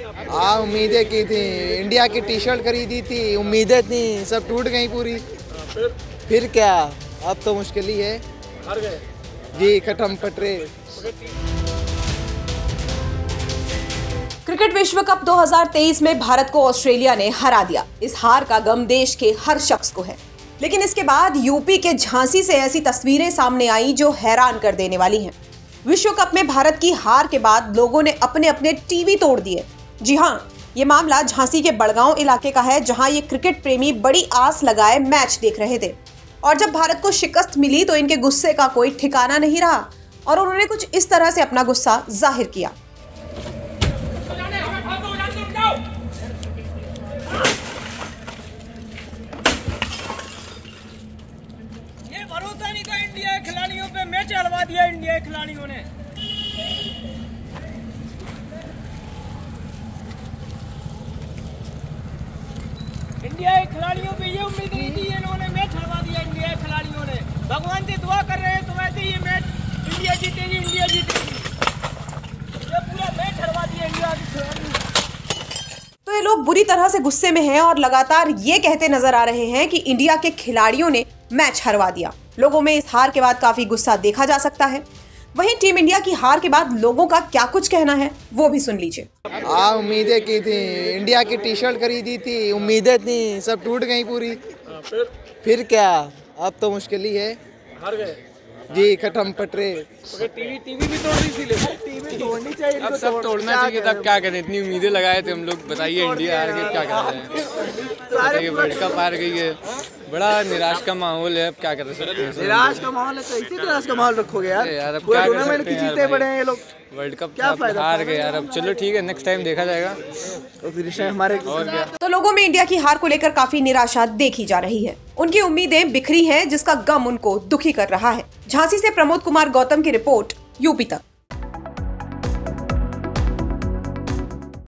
हाँ, उम्मीदें की थी, इंडिया की टी शर्ट खरीदी थी, उम्मीदें थी, सब टूट गई पूरी। फिर क्या, अब तो मुश्किल ही है। हार गए जी, खत्म पटरे। क्रिकेट विश्व कप 2023 में भारत को ऑस्ट्रेलिया ने हरा दिया। इस हार का गम देश के हर शख्स को है, लेकिन इसके बाद यूपी के झांसी से ऐसी तस्वीरें सामने आई जो हैरान कर देने वाली हैं। विश्व कप में भारत की हार के बाद लोगों ने अपने अपने टीवी तोड़ दिए। जी हाँ, ये मामला झांसी के बड़गांव इलाके का है, जहां ये क्रिकेट प्रेमी बड़ी आस लगाए मैच देख रहे थे और जब भारत को शिकस्त मिली तो इनके गुस्से का कोई ठिकाना नहीं रहा और उन्होंने कुछ इस तरह से अपना गुस्सा जाहिर किया। ये भरोसा नहीं था इंडिया के खिलाड़ियों पे, मैच हरवा दिया इंडिया के खिलाड़ियों ने। इंडिया के खिलाड़ियों पे ये उम्मीद नहीं थी, इन्होंने मैच हरवा दिया इंडिया के खिलाड़ियों ने। भगवान से दुआ कर रहे हैं तो वैसे ये मैच इंडिया जीतेगी, इंडिया जीतेगी। ये पूरा मैच हरवा दिया इंडिया के खिलाड़ियों। तो ये लोग बुरी तरह से गुस्से में हैं और लगातार ये कहते नजर आ रहे हैं कि इंडिया के खिलाड़ियों ने मैच हरवा दिया। लोगों में इस हार के बाद काफी गुस्सा देखा जा सकता है। वहीं टीम इंडिया की हार के बाद लोगों का क्या कुछ कहना है वो भी सुन लीजिए। हाँ, उम्मीदें की थी, इंडिया की टी शर्ट खरीदी थी, उम्मीदें थी, सब टूट गई पूरी। फिर क्या, अब तो मुश्किल ही है। हार गए जी, खत्म पटरे। टीवी भी तोड़ दी थी, लेकिन टीवी तोड़नी चाहिए। अब सब तोड़ना चाहिए था, क्या करें, इतनी उम्मीदें लगाए थे हम लोग। बताइए, इंडिया हार गई, क्या कर रहे हैं। बताइए, वर्ल्ड कप हार गई है, बड़ा निराश का माहौल है। अब क्या कर सकते हैं, निराश का माहौल है तो इसी निराश का माहौल रखोगे यार। यार अब पूरा क्या कर टूर्नामेंट सकते की हैं जीते यार पड़े भाई। हैं ये लोग। वर्ल्ड कप क्या फायदा? हार गए यार। अब चलो ठीक है, नेक्स्ट टाइम देखा जाएगा। तो फिर हमारे और क्या। तो लोगों में इंडिया की हार को लेकर काफी निराशा देखी जा रही है। उनकी उम्मीदें बिखरी हैं, जिसका गम उनको दुखी कर रहा है। झांसी से प्रमोद कुमार गौतम की रिपोर्ट, यूपी तक।